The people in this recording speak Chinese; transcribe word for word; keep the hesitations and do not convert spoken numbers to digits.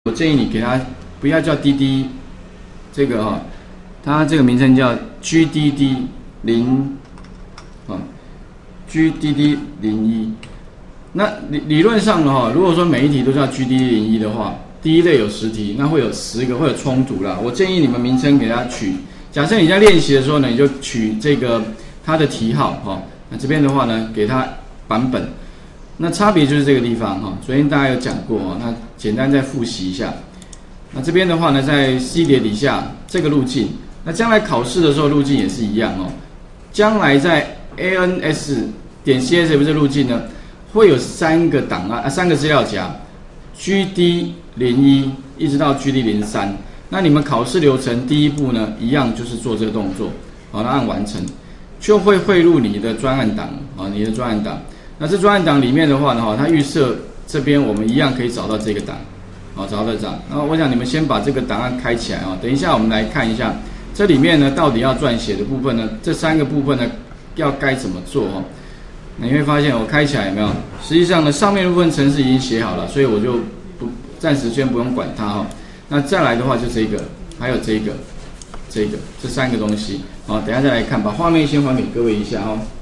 我建议你给它不要叫滴滴，这个哈、哦，它这个名称叫 G D D 零啊 ，G D D 零一。那理理论上的话，如果说每一题都叫 G D D 零一的话，第一类有十题，那会有十个会有冲突啦。我建议你们名称给它取，假设你在练习的时候呢，你就取这个它的题号哈、哦。那这边的话呢，给它版本。那差别就是这个地方哈，昨天大家有讲过哈，那简单再复习一下。那这边的话呢，在 C 碟底下这个路径，那将来考试的时候路径也是一样哦。将来在 A N S 点 C S F 这路径呢，会有三个档案啊，三个资料夹 ，G D 零一一直到 G D 零三。那你们考试流程第一步呢，一样就是做这个动作，好，那按完成，就会汇入你的专案档啊，你的专案档。那这专案档里面的话呢，哈，它预设这边我们一样可以找到这个档，好，找到这档。那我想你们先把这个档案开起来啊，等一下我们来看一下这里面呢到底要撰写的部分呢，这三个部分呢要该怎么做哈。你会发现我开起来有没有？实际上呢，上面的部分程式已经写好了，所以我就不暂时先不用管它哈。那再来的话就这个，还有这个，这个这三个东西，好，等一下再来看，把画面先还给各位一下哈。